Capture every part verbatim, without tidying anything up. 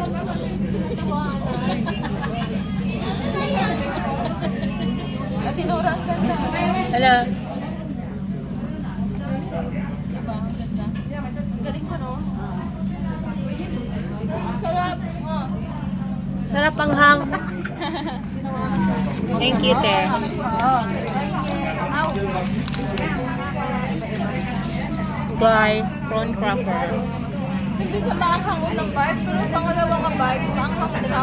Hello. Sarap. Sarap ang hang. Thank you, te. Guys, prawn cracker. Hindi siya maanghangon ng bite, pero pangalawang nga bite, maanghangon siya.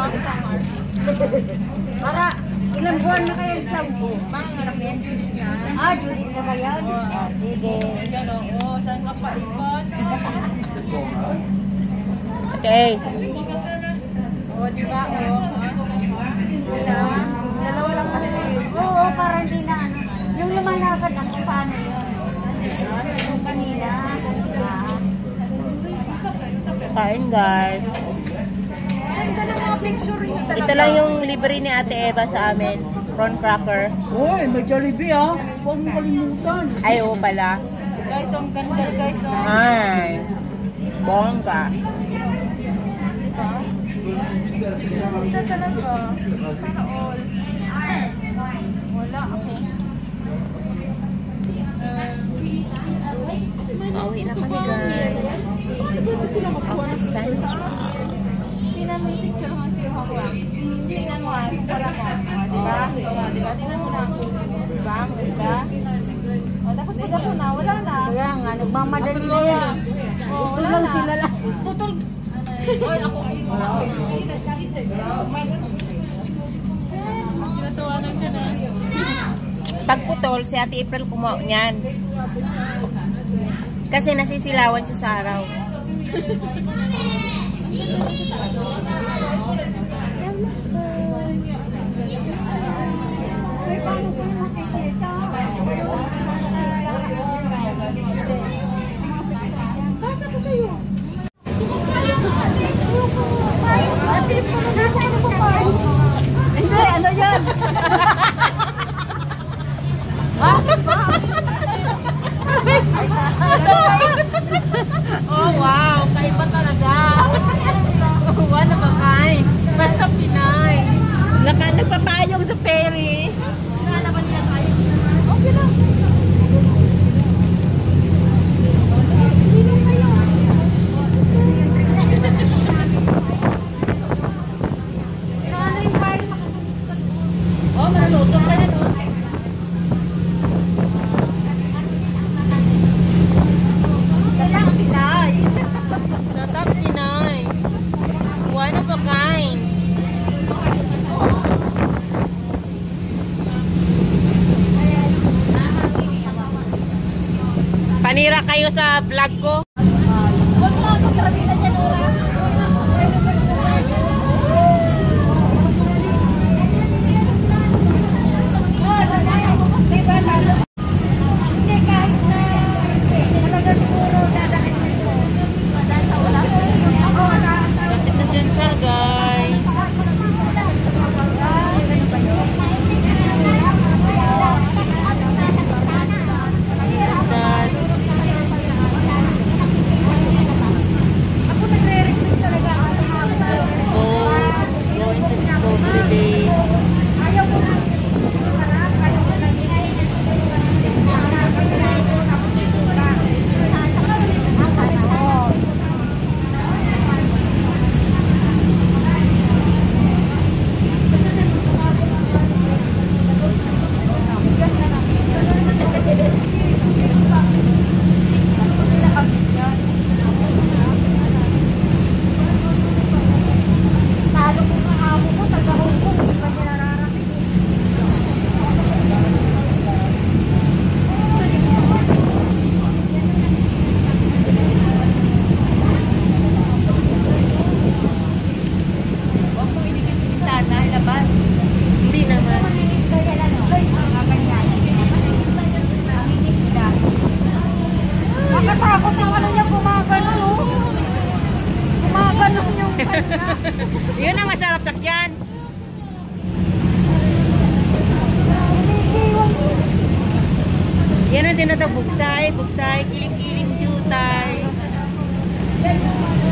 Para ilang buwan na kayo sa sampo? Ah, Judith na ba yan? Ah, sige. Oo, saan ka pa ikot? Okay. Oo, di ba? Oo. Dalawa lang kasi. Oo, para hindi na ano. Yung lumalakad lang kung paano yun. Yung kanina. Kain, guys. Ito lang yung libre ni Ate Eva sa amin. Prawn cracker. Uy, may Jollibee ah. Huwag mong kalimutan. Ay, oo pala. Guys, ang ganda guys. Oh. Ay. Bongga. Ganda talaga. Sana all. Wala ako. Pauwi na kami, guys. Ako Central. Tingnan mo yung picture mo si Hawa. Tingnan mo ah, para mo. Diba? Diba? Diba? Tingnan mo na. Diba? Ganda? O, tapos pag ako na, wala na. Kaya nga, nagmamadali na yan. Gusto lang sila lang. Tutol. Oy, ako. Ginatawanan ka na. Pagputol, si Ate April kumuha niyan. Kasi nasisilawan siya sa araw. Hindi, ano yan? Oh, wow. Kaiba talaga. Wala ba kay? Basta Pinay. Naka, nagpapayong sa ferry. Nalaman nila tayo. Okay lang. Oh, malusok ka na to. Tatap Pinay. Tatap Pinay. One of a kind. Panira kayo sa vlog ko. Nakatakot yung ano niya, gumagano, no? Gumagano yung Yun ang masarap sakyan. Yan ang tinatawag bugsay, bugsay, kiling-kiling jutay.